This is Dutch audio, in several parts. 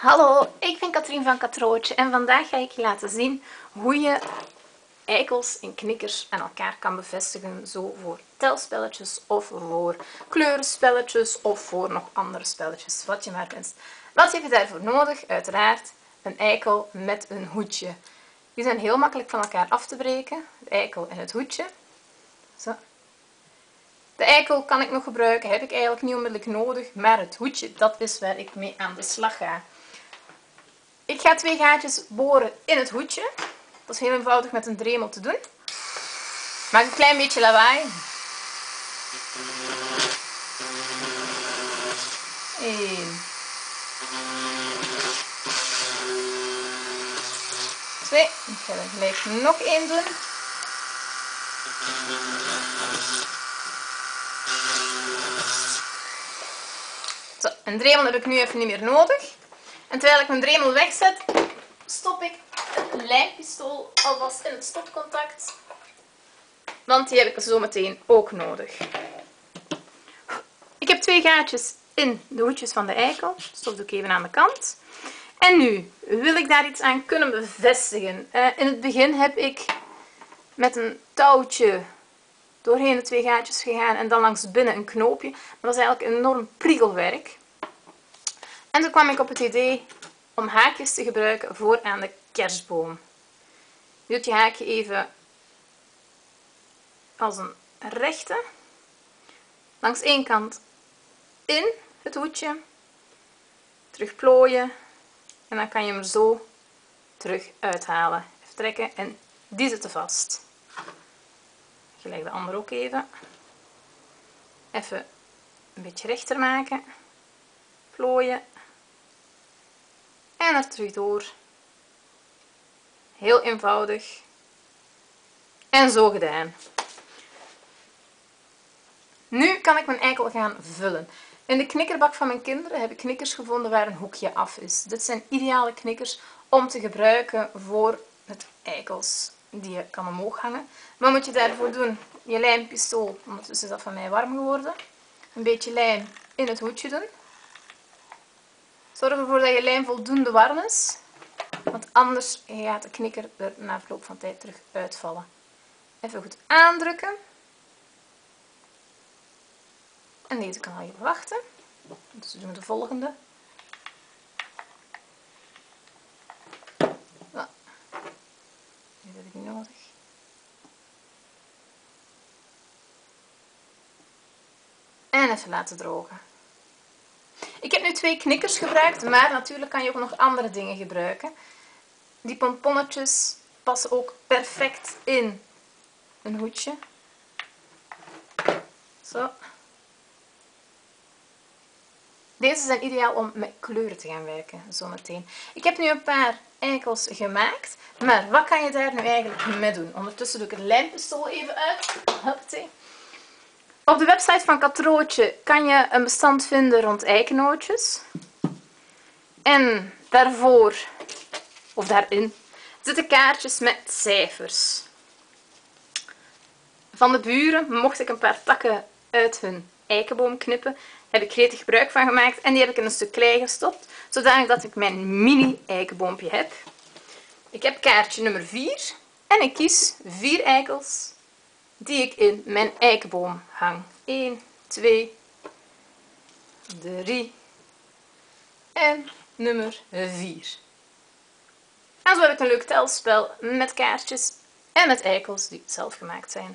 Hallo, ik ben Katrien van Katrootje en vandaag ga ik je laten zien hoe je eikels en knikkers aan elkaar kan bevestigen. Zo voor telspelletjes of voor kleurenspelletjes of voor nog andere spelletjes, wat je maar wenst. Wat heb je daarvoor nodig? Uiteraard een eikel met een hoedje. Die zijn heel makkelijk van elkaar af te breken, de eikel en het hoedje. Zo. De eikel kan ik nog gebruiken, heb ik eigenlijk niet onmiddellijk nodig, maar het hoedje, dat is waar ik mee aan de slag ga. Ik ga 2 gaatjes boren in het hoedje. Dat is heel eenvoudig met een dremel te doen. Maak een klein beetje lawaai. 1. 2. Ik ga er gelijk nog 1 doen. Zo, een dremel heb ik nu even niet meer nodig. En terwijl ik mijn dremel wegzet, stop ik het lijmpistool alvast in het stopcontact. Want die heb ik zo meteen ook nodig. Ik heb 2 gaatjes in de hoedjes van de eikel. Stop ik even aan de kant. En nu wil ik daar iets aan kunnen bevestigen. In het begin heb ik met een touwtje doorheen de 2 gaatjes gegaan en dan langs binnen een knoopje. Maar dat is eigenlijk enorm priegelwerk. En toen kwam ik op het idee om haakjes te gebruiken voor aan de kerstboom. Je doet je haakje even als een rechte. Langs één kant in het hoedje. Terug plooien. En dan kan je hem er zo terug uithalen. Even trekken en die zitten vast. Gelijk de andere ook even. Even een beetje rechter maken. Plooien. En er terug door. Heel eenvoudig. En zo gedaan. Nu kan ik mijn eikel gaan vullen. In de knikkerbak van mijn kinderen heb ik knikkers gevonden waar een hoekje af is. Dit zijn ideale knikkers om te gebruiken voor het eikels die je kan omhoog hangen. Wat moet je daarvoor doen? Je lijmpistool, ondertussen is dat van mij warm geworden. Een beetje lijm in het hoedje doen. Zorg ervoor dat je lijm voldoende warm is. Want anders gaat de knikker er na verloop van tijd terug uitvallen. Even goed aandrukken. En deze kan al even wachten. Dus doen we de volgende. Zo. Deze heb ik niet nodig. En even laten drogen. Ik heb nu 2 knikkers gebruikt, maar natuurlijk kan je ook nog andere dingen gebruiken. Die pomponnetjes passen ook perfect in een hoedje. Zo. Deze zijn ideaal om met kleuren te gaan werken, zometeen. Ik heb nu een paar eikels gemaakt, maar wat kan je daar nu eigenlijk mee doen? Ondertussen doe ik het lijmpistool even uit. Hoppatee. Op de website van Katrootje kan je een bestand vinden rond eikenootjes. En daarvoor, of daarin, zitten kaartjes met cijfers. Van de buren mocht ik een paar takken uit hun eikenboom knippen. Heb ik gretig gebruik van gemaakt en die heb ik in een stuk klei gestopt, zodanig dat ik mijn mini eikenboompje heb. Ik heb kaartje nummer 4 en ik kies 4 eikels die ik in mijn eikenboom hang. 1, 2, 3 en nummer 4. En zo heb ik een leuk telspel met kaartjes en met eikels die zelf gemaakt zijn.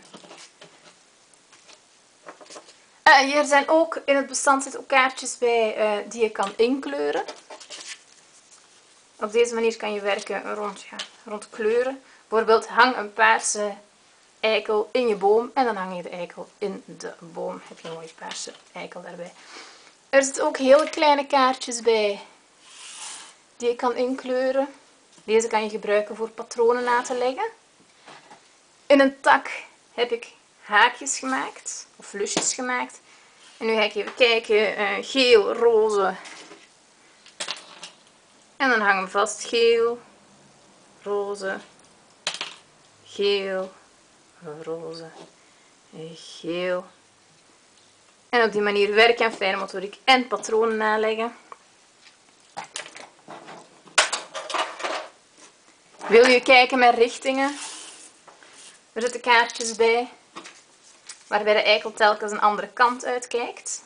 Hier zijn ook in het bestand zitten ook kaartjes bij die je kan inkleuren. Op deze manier kan je werken rond kleuren. Bijvoorbeeld hang een paarse eikel in je boom en dan hang je de eikel in de boom. Heb je een mooie paarse eikel daarbij. Er zitten ook hele kleine kaartjes bij die je kan inkleuren. Deze kan je gebruiken voor patronen na te leggen. In een tak heb ik haakjes gemaakt, of lusjes gemaakt. En nu ga ik even kijken, geel, roze. En dan hangen we vast geel, roze, geel, roze, geel. En op die manier werk aan fijne motoriek en patronen naleggen. Wil je kijken met richtingen? Er zitten kaartjes bij waarbij de eikel telkens een andere kant uitkijkt.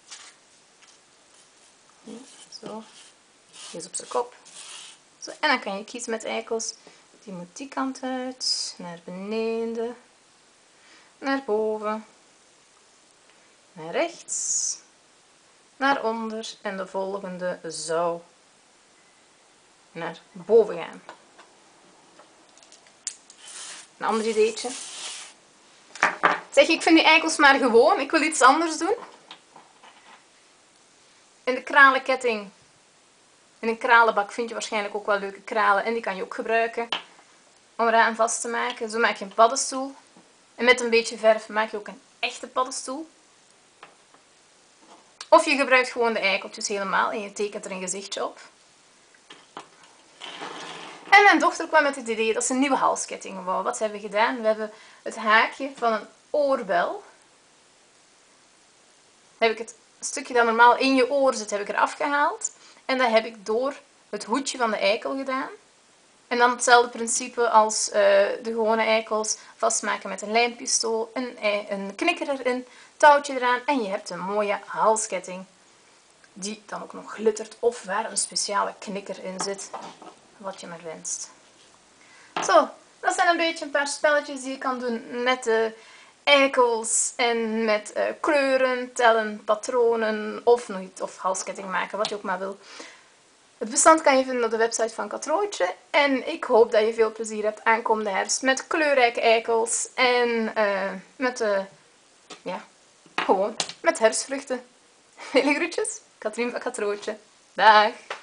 Zo. Die is op zijn kop. Zo. En dan kan je kiezen met eikels. Die moet die kant uit, naar beneden, naar boven, naar rechts, naar onder en de volgende zou naar boven gaan. Een ander ideetje. Zeg, ik vind die eikels maar gewoon, ik wil iets anders doen. In de kralenketting, in een kralenbak vind je waarschijnlijk ook wel leuke kralen en die kan je ook gebruiken om eraan vast te maken. Zo maak je een paddenstoel. En met een beetje verf maak je ook een echte paddenstoel. Of je gebruikt gewoon de eikeltjes helemaal en je tekent er een gezichtje op. En mijn dochter kwam met het idee dat ze een nieuwe halsketting wou. Wat hebben we gedaan? We hebben het haakje van een oorbel. Heb ik het stukje dat normaal in je oor zit, heb ik eraf gehaald. En dat heb ik door het hoedje van de eikel gedaan. En dan hetzelfde principe als de gewone eikels. Vastmaken met een lijmpistool, een knikker erin, touwtje eraan en je hebt een mooie halsketting. Die dan ook nog glittert of waar een speciale knikker in zit. Wat je maar wenst. Zo, dat zijn een paar spelletjes die je kan doen met de eikels en met kleuren, tellen, patronen of halsketting maken, wat je ook maar wil. Het bestand kan je vinden op de website van Katrooitje. En ik hoop dat je veel plezier hebt aankomende herfst met kleurrijke eikels en gewoon met herfstvruchten. Vele groetjes, Katrien van Katrooitje. Dag!